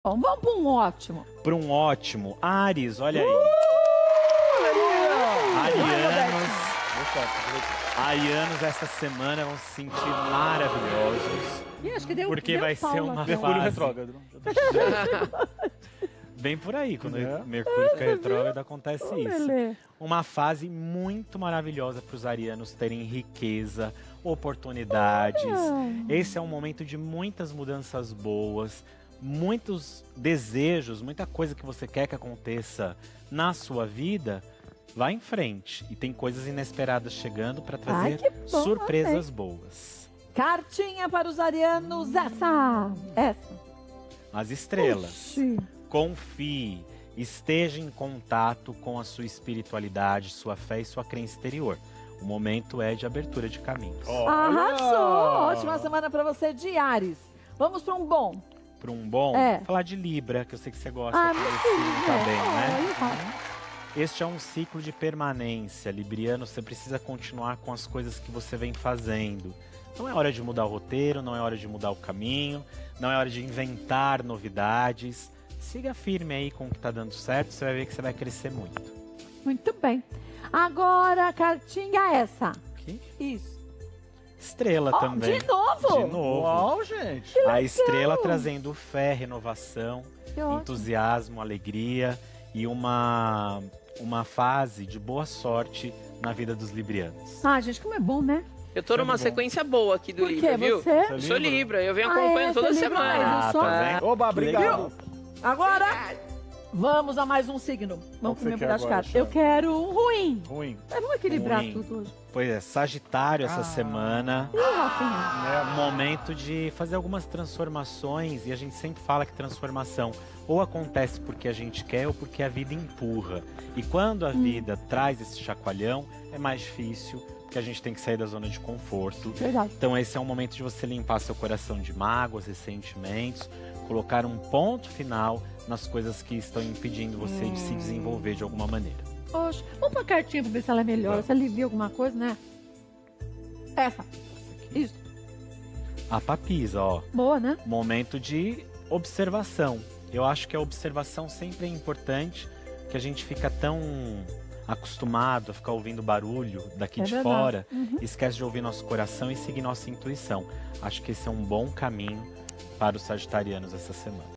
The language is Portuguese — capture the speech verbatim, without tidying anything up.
Bom, vamos para um ótimo. Para um ótimo. Áries, olha aí. Uh! Arianos. Arianos essa semana vão se sentir maravilhosos. Ih, acho que deu, porque deu vai Paula. ser uma Mercúrio fase... retrógrado. Bem por aí, quando É. Mercúrio fica retrógrado acontece Ô, isso. Lelê. Uma fase muito maravilhosa para os arianos terem riqueza, oportunidades. Esse é um momento de muitas mudanças boas, muitos desejos, muita coisa que você quer que aconteça na sua vida. Vá em frente. E tem coisas inesperadas chegando para trazer Ai, que bom, surpresas boas. Cartinha para os arianos, essa! Essa. As estrelas. Oxi. Confie, esteja em contato com a sua espiritualidade, sua fé e sua crença interior. O momento é de abertura de caminhos. Arrasou! Ótima semana para você de Áries. Vamos para um bom. Para um bom, É. falar de Libra, que eu sei que você gosta Ah, que meu esse filho, tá é. bem, né? Olha, fala. Este é um ciclo de permanência. Libriano, você precisa continuar com as coisas que você vem fazendo. Não é hora de mudar o roteiro, não é hora de mudar o caminho, não é hora de inventar novidades. Siga firme aí com o que tá dando certo, você vai ver que você vai crescer muito. Muito bem. Agora, cartinha essa. Ok? Isso. Estrela Ó, também. de novo? De novo. Uau, gente. A estrela trazendo fé, renovação, Que ótimo. entusiasmo, alegria e uma, uma fase de boa sorte na vida dos librianos. Ah, gente, como é bom, né? Eu tô numa Muito bom. sequência boa aqui do Por Libra, quê? viu? Você? Eu sou Libra, eu venho Ah, acompanhando é, toda você é Libra, semana. mas eu Ah, sou- tá vendo? Oba, obrigado. Agora, vamos a mais um signo. Vamos que você comer quer das agora, cartas. Thiago? Eu quero um ruim. Ruim. Mas vamos equilibrar Ruim. tudo hoje. Pois é, Sagitário essa Ah. semana. Ih, Rafinha. Né? É um momento de fazer algumas transformações e a gente sempre fala que transformação ou acontece porque a gente quer ou porque a vida empurra. E quando a Hum. vida traz esse chacoalhão, é mais difícil, porque a gente tem que sair da zona de conforto. Verdade. Então esse é um momento de você limpar seu coração de mágoas, ressentimentos, colocar um ponto final nas coisas que estão impedindo você de se desenvolver de alguma maneira. Oxe, vamos pra cartinha pra ver se ela é melhor, Vamos. se alivia alguma coisa, né? Essa. Isso. A papisa, ó, Boa, né? momento de observação. Eu acho que a observação sempre é importante, que a gente fica tão acostumado a ficar ouvindo barulho daqui É de verdade. fora, Uhum. esquece de ouvir nosso coração e seguir nossa intuição. Acho que esse é um bom caminho para os sagitarianos essa semana.